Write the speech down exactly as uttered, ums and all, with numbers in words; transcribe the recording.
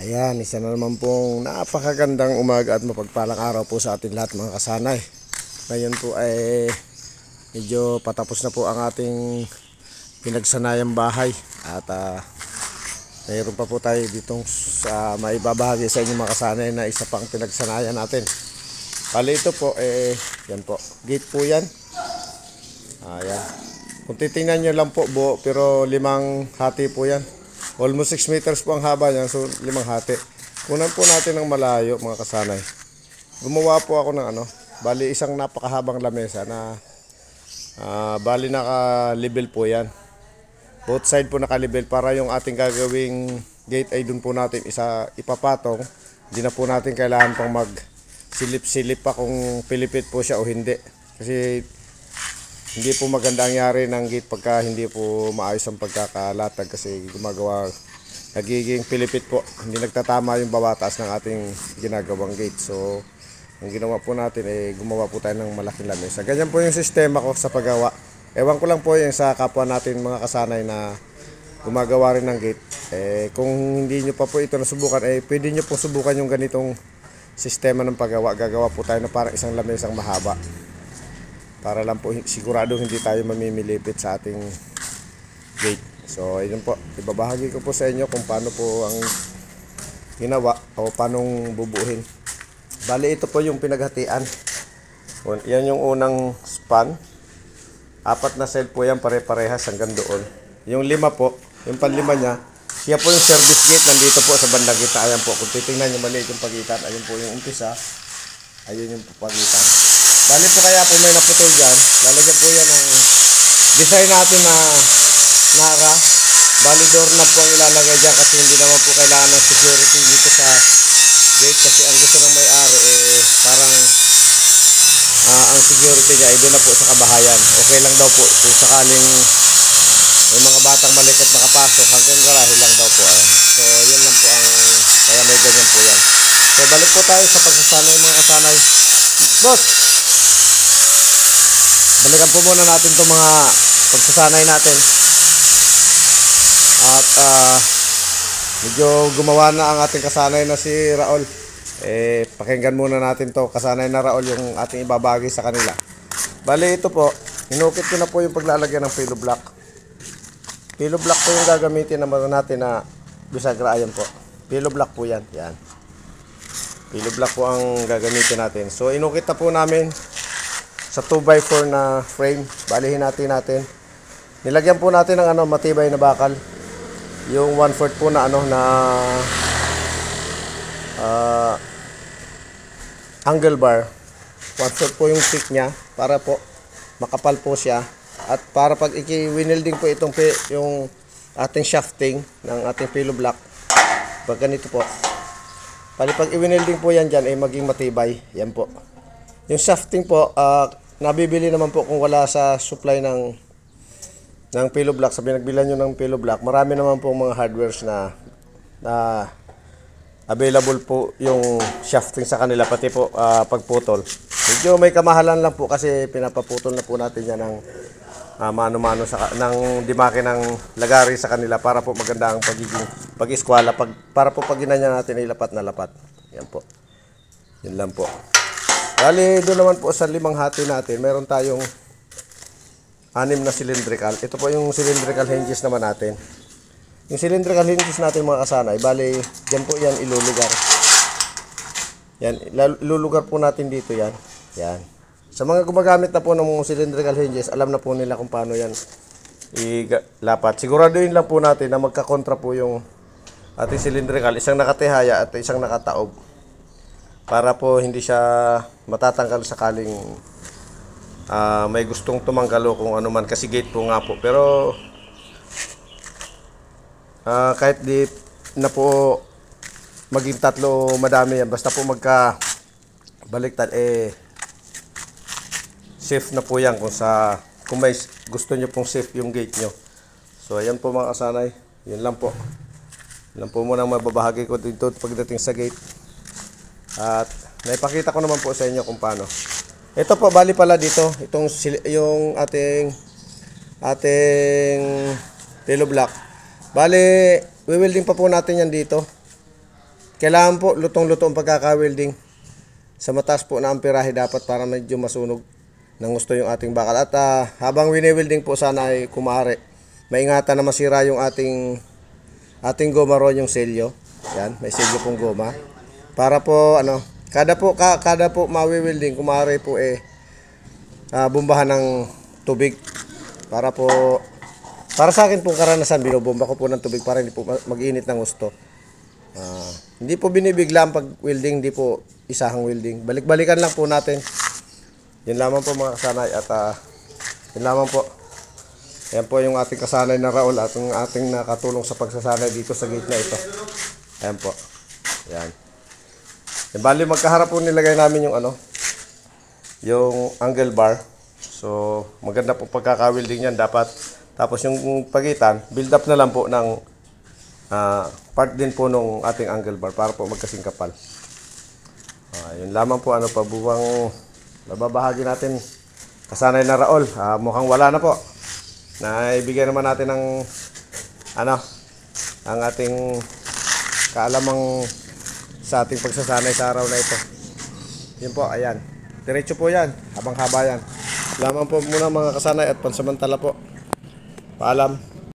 Ayan, isa na naman pong napakagandang umaga at mapagpalang araw po sa ating lahat mga kasanay. Ngayon po ay medyo patapos na po ang ating pinagsanayang bahay. At uh, mayroon pa po tayo ditong sa maibabahagi sa inyo mga kasanay na isa pang pinagsanayan natin. Bali ito po, eh, yan po, gate po yan. Ayan. Kung titingnan nyo lang po buo, pero limang hati po yan. Almost six meters po ang haba niyan, so limang hati. Kunan po natin ng malayo mga kasanay. Gumawa po ako ng ano, bali isang napakahabang lamesa na uh, bali naka-level po yan. Both side po naka-level para yung ating gagawing gate ay dun po natin isa ipapatong. Hindi na po natin kailangan pang mag silip-silip pa kung pilipit po siya o hindi. Kasi hindi po maganda ang yari ng gate pagka hindi po maayos ang pagkakalatag kasi gumagawa, nagiging pilipit po. Hindi nagtatama yung babatas ng ating ginagawang gate. So, ang ginawa po natin ay eh, gumawa po tayo ng malaking lamesa. Ganyan po yung sistema ko sa paggawa. Ewan ko lang po yung sa kapwa natin mga kasanay na gumagawa rin ng gate. Eh, kung hindi nyo pa po ito nasubukan, eh, pwede nyo po subukan yung ganitong sistema ng paggawa. Gagawa po tayo na parang isang lamesang mahaba. Para lang po sigurado hindi tayo mamimilipit sa ating gate. So ayun po, ibabahagi ko po sa inyo kung paano po ang ginawa o paano bubuuhin. Bali ito po yung pinaghatian. Yan yung unang span. Apat na side po yan, pare-parehas hanggang doon. Yung lima po, yung panlima niya, siya po yung service gate, nandito po sa bandang kita. Ayan po, kung titingnan nyo maliit yung pagitan, ayun po yung umpisa, ayun yung pagitan. Bali po kaya po may naputol dyan, lalagyan po yan ng design natin na nara. Bali doorknob po ang ilalagay dyan kasi hindi naman po kailangan ng security dito sa gate kasi ang gusto ng may-ari eh parang uh, ang security niya ay doon na po sa kabahayan. Okay lang daw po kung sakaling may mga batang maliit at nakapasok hanggang garahe lang daw po. Ayan. So yan lang po ang kaya may ganyan po yan. So balik po tayo sa pagsasanay mga kasanay. Boss! Balikan po muna natin itong mga pagsasanay natin. At uh, medyo gumawa na ang ating kasanay na si Raul. Eh, pakinggan muna natin to kasanay na Raul yung ating ibabagi sa kanila. Bali ito po, hinukit ko na po yung paglalagyan ng pillow block. Pillow block po yung gagamitin naman natin na bisagra. Ayan po. Pillow block po yan. Yan. Pillow block po ang gagamitin natin. So inukit na po namin sa two by four na frame. Balihin natin natin. Nilagyan po natin ng ano, matibay na bakal. Yung one fourth po na ano na uh, angle bar. one fourth po yung thick niya para po makapal po siya. At para pag i-winelding po itong yung ating shafting ng ating pillow block. Pag ganito po. Pali pag i-winelding po yan dyan ay maging matibay. Yan po. Yung shafting po, uh, nabibili naman po kung wala sa supply ng ng pillow block. Sabi nagbilan nyo ng pillow block, marami naman po mga hardwares na na available po yung shafting sa kanila, pati po uh, pagputol. Medyo may kamahalan lang po kasi pinapaputol na po natin yan ng uh, mano-mano sa ng dimake ng lagari sa kanila para po maganda ang pagiging pag-iskwala, pag, para po pag ginanya natin ay lapat na lapat. Yan po. Yun lang po. Bali, doon naman po sa limang hati natin, meron tayong anim na cylindrical. Ito po yung cylindrical hinges naman natin. Yung cylindrical hinges natin mga kasanay, bali, dyan po yan ilulugar. Yan, ilulugar po natin dito yan. Yan. Sa mga gumagamit na po ng cylindrical hinges, alam na po nila kung paano yan ilapat. Siguraduhin lang po natin na magkakontra po yung ating cylindrical. Isang nakatihaya at isang nakataob. Para po hindi siya matatanggal sakaling uh, may gustong tumanggal o kung ano man kasi gate po nga po. Pero uh, kahit di na po maging tatlo madami yan, basta po magka baliktad eh safe na po yan kung sa kung may gusto nyo pong safe yung gate nyo. So ayan po mga kasanay, yun lang po. Yun lang po muna ang mababahagi ko dito pagdating sa gate. At naipakita ko naman po sa inyo kung paano. Ito po bali pala dito, itong yung ating ating pillow block. Bali, we-welding pa po natin yan dito. kailangan po lutong-luto ang pagkaka-welding. Sa mataas po na amperahe dapat para medyo masunog ng gusto yung ating bakal. At uh, habang wini-welding po sana ay kumare, maingatan na masira yung ating ating goma ron, yung selyo. Yan, may selyo pong goma. Para po ano, kada po ka, kada po mawi-welding, kumare po eh uh, bumbahan ng tubig. Para po para sa akin pong karanasan, binubomba ko po ng tubig para hindi po mag-init ng gusto. Uh, hindi po binibigla ang pag-welding, hindi po isahang welding. Balik-balikan lang po natin. Yun lamang po mga kasanay. At uh, yun lamang po. Ayan po yung ating kasanay na Raul at yung ating nakatulong sa pagsasanay dito sa gate na ito. Ayan po. Ayan. E, bali magkaharap po nilagay namin yung ano, yung angle bar. So maganda po pagkaka-welding yan dapat. Tapos yung pagitan, build up na lang po ng Uh, part din po nung ating angle bar para po magkasing kapal. Uh, yun lamang po ano pa buwang nababahagi natin kasanay na Raul. Uh, mukhang wala na po. Naibigay naman natin ng ano ang ating kaalamang sa ating pagsasanay sa araw na ito. Yun po, ayan. Diretso po yan, habang haba yan. Lamang po muna mga kasanay at pansamantala po. Paalam.